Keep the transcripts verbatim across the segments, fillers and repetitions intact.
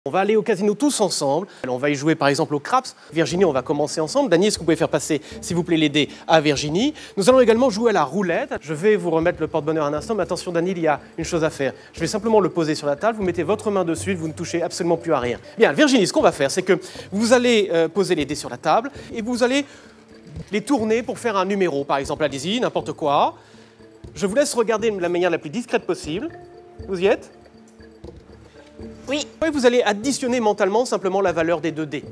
On va aller au casino tous ensemble. Alors on va y jouer par exemple au craps. Virginie, on va commencer ensemble. Dany, est-ce que vous pouvez faire passer, s'il vous plaît, les dés à Virginie? Nous allons également jouer à la roulette. Je vais vous remettre le porte-bonheur un instant, mais attention Dany, il y a une chose à faire. Je vais simplement le poser sur la table, vous mettez votre main dessus, vous ne touchez absolument plus à rien. Bien, Virginie, ce qu'on va faire, c'est que vous allez euh, poser les dés sur la table et vous allez les tourner pour faire un numéro. Par exemple, allez-y, n'importe quoi. Je vous laisse regarder de la manière la plus discrète possible. Vous y êtes? Oui. Et vous allez additionner mentalement simplement la valeur des deux dés.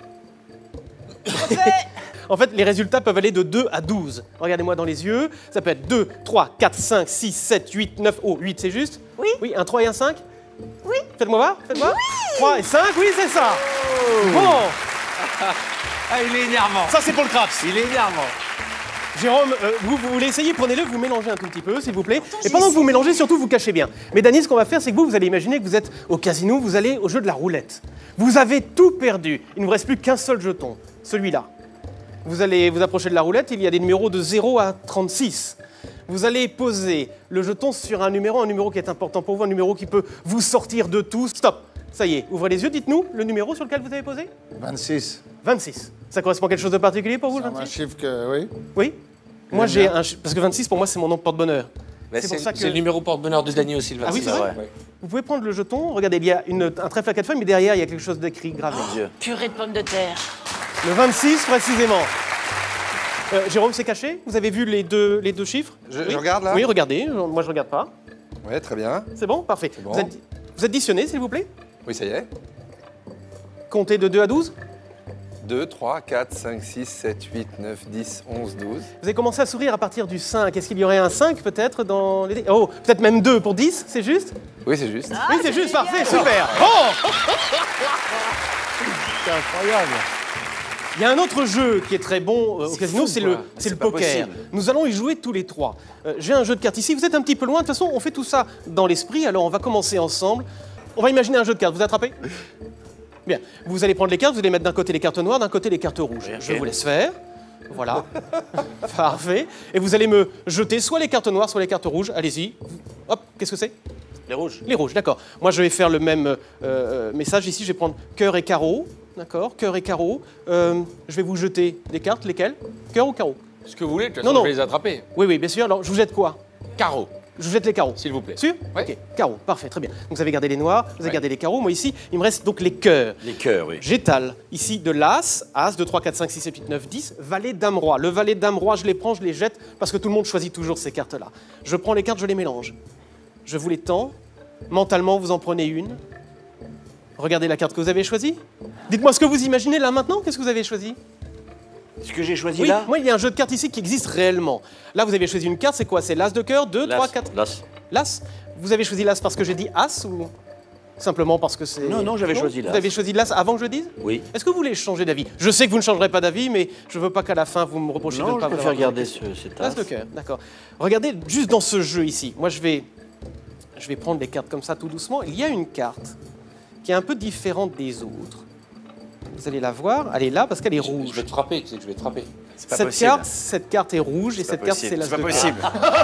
En fait, les résultats peuvent aller de deux à douze. Regardez-moi dans les yeux. Ça peut être deux, trois, quatre, cinq, six, sept, huit, neuf. Oh, huit, c'est juste? Oui. Oui, un trois et un cinq? Oui. Faites-moi voir, faites-moi. Oui. trois et cinq, oui, c'est ça. Oh. Bon. Ah, il est énervant. Ça, c'est pour le craps. Il est énervant. Jérôme, euh, vous, vous voulez essayer? Prenez-le, vous mélangez un tout petit peu, s'il vous plaît. Et pendant que vous mélangez, surtout, vous cachez bien. Mais Dany, ce qu'on va faire, c'est que vous, vous allez imaginer que vous êtes au casino, vous allez au jeu de la roulette. Vous avez tout perdu. Il ne vous reste plus qu'un seul jeton, celui-là. Vous allez vous approcher de la roulette, il y a des numéros de zéro à trente-six. Vous allez poser le jeton sur un numéro, un numéro qui est important pour vous, un numéro qui peut vous sortir de tout. Stop. Ça y est, ouvrez les yeux, dites-nous le numéro sur lequel vous avez posé. vingt-six. vingt-six. Ça correspond à quelque chose de particulier pour vous, le C'est un vingt-six? chiffre que, oui. Oui. Moi, j'ai un... Parce que vingt-six, pour moi, c'est mon nom de porte-bonheur. C'est pour ça que... le numéro porte-bonheur de Dany aussi, le vingt-six. Ah oui, c'est vrai, ouais. Vous pouvez prendre le jeton. Regardez, il y a une, un trèfle à quatre feuilles, mais derrière, il y a quelque chose d'écrit gravé. Mon Dieu. Purée de pommes de terre. Le vingt-six, précisément. Euh, Jérôme, c'est caché? Vous avez vu les deux, les deux chiffres? Je, oui. je regarde là? Oui, regardez. Moi, je regarde pas. Oui, très bien. C'est bon? Parfait. C'est bon. Vous, êtes... vous additionnez, s'il vous plaît? Oui, ça y est. Comptez de deux à douze. deux, trois, quatre, cinq, six, sept, huit, neuf, dix, onze, douze. Vous avez commencé à sourire à partir du cinq. Est-ce qu'il y aurait un cinq peut-être dans les... Oh, peut-être même deux pour dix, c'est juste? Oui, c'est juste. Oui, c'est juste, parfait, super. Bon. C'est incroyable. Il y a un autre jeu qui est très bon euh, au casino, c'est le, c'est le pas poker. possible. Nous allons y jouer tous les trois. Euh, J'ai un jeu de cartes ici, vous êtes un petit peu loin, de toute façon on fait tout ça dans l'esprit, alors on va commencer ensemble. On va imaginer un jeu de cartes, vous attrapez? Bien, vous allez prendre les cartes, vous allez mettre d'un côté les cartes noires, d'un côté les cartes rouges. Oui, okay. Je vous laisse faire. Voilà. Parfait. Et vous allez me jeter soit les cartes noires, soit les cartes rouges. Allez-y. Hop, qu'est-ce que c'est? Les rouges. Les rouges, d'accord. Moi, je vais faire le même euh, message ici. Je vais prendre cœur et carreau. D'accord, cœur et carreau. Euh, je vais vous jeter des cartes. Lesquelles? Cœur ou carreau? Ce que vous voulez, de toute Non, façon, non. je vais les attraper. Oui, oui, bien sûr. Alors, je vous jette quoi? Carreau, Je vous jette les carreaux. s'il vous plaît. Sûr? Oui. Ok, carreaux, parfait, très bien. Donc, vous avez gardé les noirs, vous avez Ouais. gardé les carreaux. Moi, ici, il me reste donc les cœurs. Les cœurs, oui. J'étale ici de l'as, as, deux, trois, quatre, cinq, six, sept, huit, neuf, dix, valet, dame, roi. Le valet, dame, roi, je les prends, je les jette, parce que tout le monde choisit toujours ces cartes-là. Je prends les cartes, je les mélange. Je vous les tends. Mentalement, vous en prenez une. Regardez la carte que vous avez choisie. Dites-moi ce que vous imaginez là maintenant. Qu'est-ce que vous avez choisi? Ce que j'ai choisi Oui, là, moi, il y a un jeu de cartes ici qui existe réellement. Là, vous avez choisi une carte, c'est quoi? C'est l'as de cœur, deux, trois, quatre. L'as. L'as? Vous avez choisi l'as parce que j'ai dit as ou simplement parce que c'est... Non, non, j'avais choisi l'as. Vous avez choisi l'as avant que je le dise? Oui. Est-ce que vous voulez changer d'avis? Je sais que vous ne changerez pas d'avis, mais je veux pas qu'à la fin vous me reprochiez de Non, ne je pas vous préfère avoir garder posé ce, de cet l'as as. de cœur, d'accord. Regardez, juste dans ce jeu ici, moi je vais, je vais prendre les cartes comme ça tout doucement. Il y a une carte qui est un peu différente des autres. Vous allez la voir, elle est là parce qu'elle est Je, rouge. je vais te frapper, tu sais que je vais te frapper. C'est pas Cette possible. carte, cette carte est rouge et cette carte c'est l'as C'est de pas cœur. possible.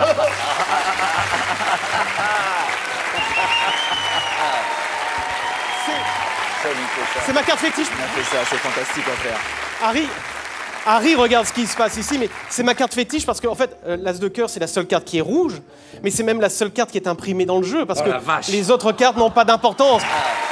C'est ma carte fétiche. C'est ça, c'est fantastique à faire. Harry, Harry, regarde ce qui se passe ici, mais c'est ma carte fétiche parce qu'en en fait, euh, l'as de cœur, c'est la seule carte qui est rouge, mais c'est même la seule carte qui est imprimée dans le jeu parce Oh que la vache. les autres cartes n'ont pas d'importance.